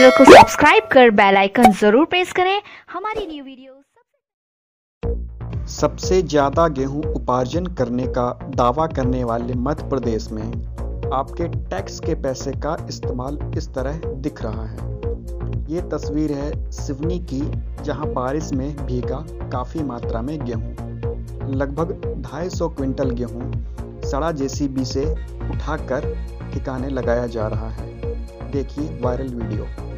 Channel को subscribe कर bell icon जरूर प्रेस करें हमारी न्यू वीडियो। सबसे ज्यादा गेहूं उपार्जन करने का दावा करने वाले मध्य प्रदेश में आपके टैक्स के पैसे का इस्तेमाल इस तरह दिख रहा है। ये तस्वीर है सिवनी की, जहां बारिश में भीगा काफ़ी मात्रा में गेहूं। लगभग 250 क्विंटल गेहूं सड़ा जेसीबी से उठाकर ठिकाने लगाया जा रहा है। देखिए वायरल वीडियो।